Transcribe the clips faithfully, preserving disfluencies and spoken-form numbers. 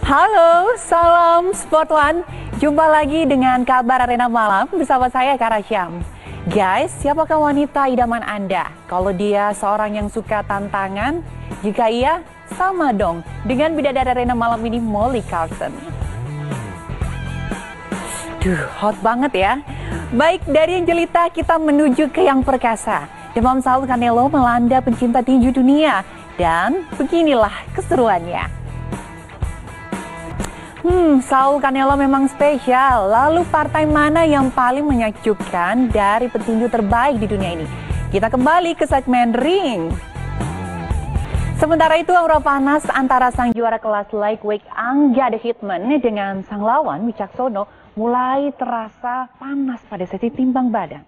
Halo, salam Sport One. Jumpa lagi dengan kabar Arena Malam bersama saya Kara Syam. Guys, siapakah wanita idaman Anda? Kalau dia seorang yang suka tantangan, jika iya, sama dong dengan bidadari Arena Malam ini, Molly Carlson. Duh, hot banget ya. Baik, dari yang jelita kita menuju ke yang perkasa. Demam Saul Canelo melanda pencinta tinju dunia. Dan beginilah keseruannya. Hmm, Saul Canelo memang spesial. Lalu partai mana yang paling menyakjubkan dari petinju terbaik di dunia ini? Kita kembali ke segmen ring. Sementara itu, aura panas antara sang juara kelas lightweight Angga The Hitman dengan sang lawan Wicaksono mulai terasa panas pada sesi timbang badan.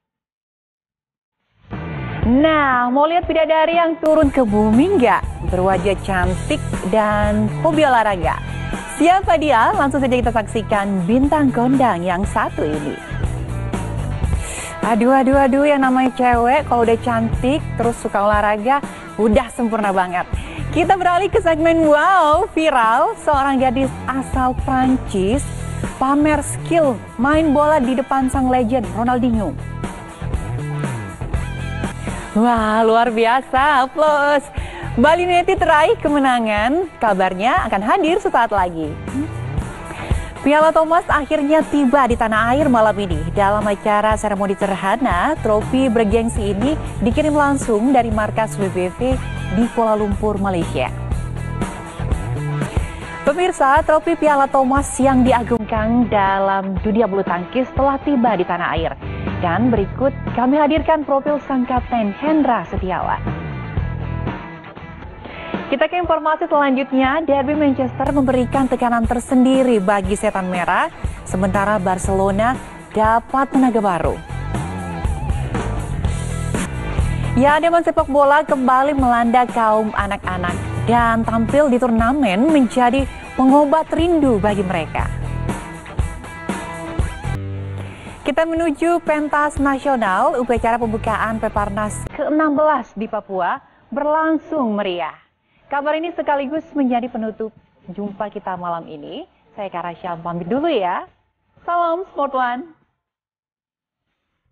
Nah, mau lihat bidadari yang turun ke bumi nggak? Berwajah cantik dan hobi olahraga. Siapa dia? Langsung saja kita saksikan bintang kondang yang satu ini. Aduh, aduh, aduh, yang namanya cewek kalau udah cantik terus suka olahraga, udah sempurna banget. Kita beralih ke segmen wow, viral. Seorang gadis asal Prancis pamer skill main bola di depan sang legend Ronaldinho. Wah, luar biasa, plus Bali United raih kemenangan, kabarnya akan hadir sesaat lagi. Piala Thomas akhirnya tiba di tanah air malam ini. Dalam acara seremoni sederhana, trofi bergengsi ini dikirim langsung dari markas W B V di Kuala Lumpur, Malaysia. Pemirsa, trofi Piala Thomas yang diagungkan dalam dunia bulu tangkis telah tiba di tanah air. Dan berikut kami hadirkan profil sang kapten Hendra Setiawan. Kita ke informasi selanjutnya. Derby Manchester memberikan tekanan tersendiri bagi Setan Merah, sementara Barcelona dapat tenaga baru. Ya, Dewan sepak bola kembali melanda kaum anak-anak dan tampil di turnamen menjadi pengobat rindu bagi mereka. Kita menuju pentas nasional. Upacara pembukaan Peparnas ke enam belas di Papua berlangsung meriah. Kabar ini sekaligus menjadi penutup jumpa kita malam ini. Saya Kara Syam pamit dulu ya. Salam Sport One.